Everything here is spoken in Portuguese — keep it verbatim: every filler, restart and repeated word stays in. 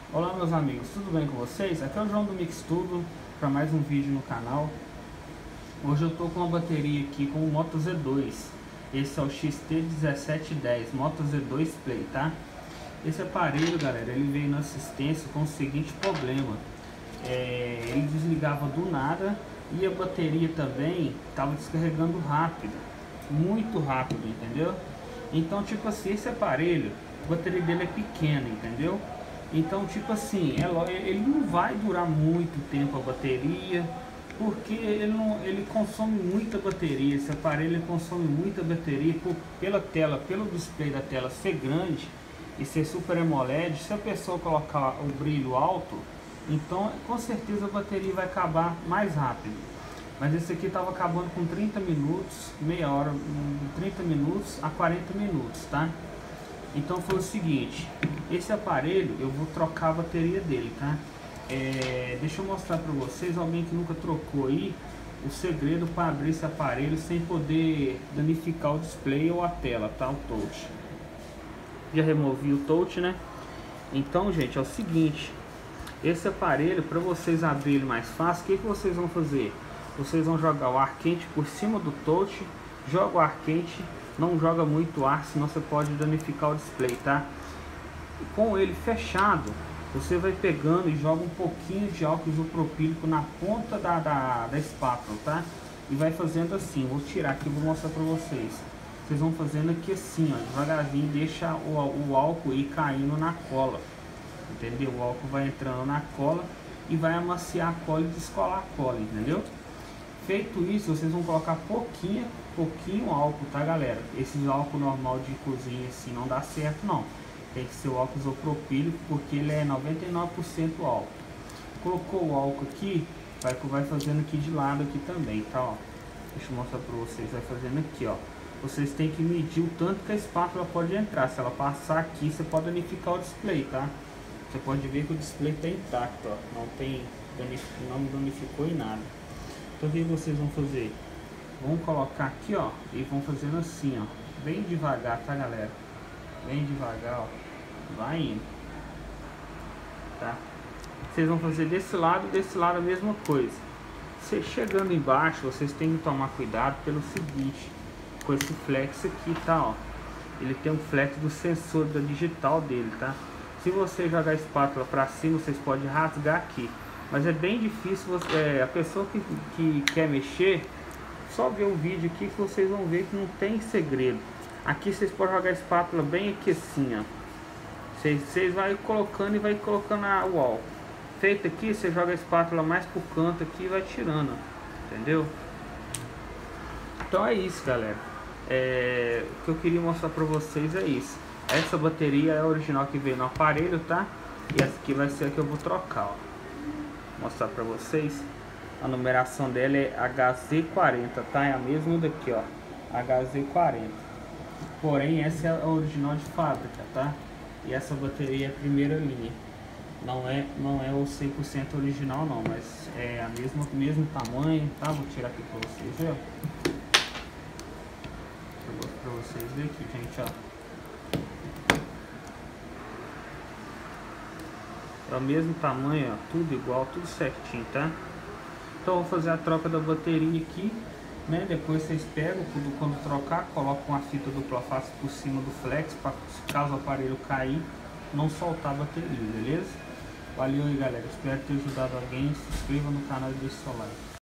Olá meus amigos, tudo bem com vocês? Aqui é o João do Mix Tudo para mais um vídeo no canal. Hoje eu tô com uma bateria aqui com o Moto Z dois. Esse é o X T dezessete dez Moto Z dois Play, tá? Esse aparelho, galera, ele veio na assistência com o seguinte problema. É, ele desligava do nada e a bateria também estava descarregando rápido, muito rápido, entendeu? Então, tipo assim, esse aparelho, a bateria dele é pequena, entendeu? Então, tipo assim, ele não vai durar muito tempo a bateria, porque ele, não, ele consome muita bateria. Esse aparelho ele consome muita bateria por, pela tela, pelo display da tela ser grande e ser Super AMOLED. Se a pessoa colocar o brilho alto, então com certeza a bateria vai acabar mais rápido. Mas esse aqui estava acabando com trinta minutos, meia hora, trinta minutos a quarenta minutos, tá? Então foi o seguinte, esse aparelho eu vou trocar a bateria dele, tá? É, deixa eu mostrar para vocês, alguém que nunca trocou aí, o segredo para abrir esse aparelho sem poder danificar o display ou a tela, tá? O touch. Já removi o touch, né? Então, gente, é o seguinte, esse aparelho, para vocês abrir ele mais fácil, o que, que vocês vão fazer? Vocês vão jogar o ar quente por cima do touch, joga o ar quente, não joga muito ar, senão você pode danificar o display, tá? E com ele fechado, você vai pegando e joga um pouquinho de álcool isopropílico na ponta da, da, da espátula, tá? E vai fazendo assim, vou tirar aqui e vou mostrar pra vocês. Vocês vão fazendo aqui assim, ó, devagarzinho, deixa o, o álcool ir caindo na cola, entendeu? O álcool vai entrando na cola e vai amaciar a cola e descolar a cola, entendeu? Feito isso, vocês vão colocar pouquinho, pouquinho álcool, tá, galera? Esse álcool normal de cozinha assim não dá certo, não. Tem que ser o álcool isopropílico, porque ele é noventa e nove por cento álcool. Colocou o álcool aqui, vai, vai fazendo aqui de lado aqui também, tá? Ó. Deixa eu mostrar pra vocês, vai fazendo aqui, ó. Vocês têm que medir o tanto que a espátula pode entrar. Se ela passar aqui, você pode danificar o display, tá? Você pode ver que o display tá intacto, ó. Não tem, não danificou em nada. Então o que vocês vão fazer? Vão colocar aqui, ó, e vão fazendo assim, ó, bem devagar, tá, galera? Bem devagar, ó, vai indo, tá? Vocês vão fazer desse lado e desse lado a mesma coisa. Você chegando embaixo, vocês têm que tomar cuidado pelo seguinte, com esse flex aqui, tá, ó. Ele tem um flex do sensor da digital dele, tá? Se você jogar a espátula pra cima, vocês podem rasgar aqui. Mas é bem difícil, você, é, a pessoa que, que quer mexer, só ver o vídeo aqui que vocês vão ver que não tem segredo. Aqui vocês podem jogar a espátula bem aqui assim, ó. Vocês, vocês vai colocando e vai colocando a, o álcool. Feito aqui, você joga a espátula mais pro canto aqui e vai tirando, entendeu? Então é isso, galera. É, o que eu queria mostrar pra vocês é isso. Essa bateria é a original que veio no aparelho, tá? E essa aqui vai ser a que eu vou trocar, ó. Mostrar pra vocês, a numeração dela é H Z quarenta, tá? É a mesma daqui, ó, H Z quarenta. Porém essa é a original de fábrica, tá? E essa bateria é a primeira linha. Não é, não é o cem por cento original não, mas é a mesma, mesmo tamanho, tá? Vou tirar aqui pra vocês verem. Pra vocês verem aqui, gente, ó. É o mesmo tamanho, ó, tudo igual, tudo certinho, tá? Então eu vou fazer a troca da bateria aqui, né? Depois vocês pegam, quando, quando trocar, colocam uma fita dupla face por cima do flex, para caso o aparelho cair, não soltar a bateria, beleza? Valeu aí, galera, espero ter ajudado alguém. Se inscreva no canal e deixe seu like.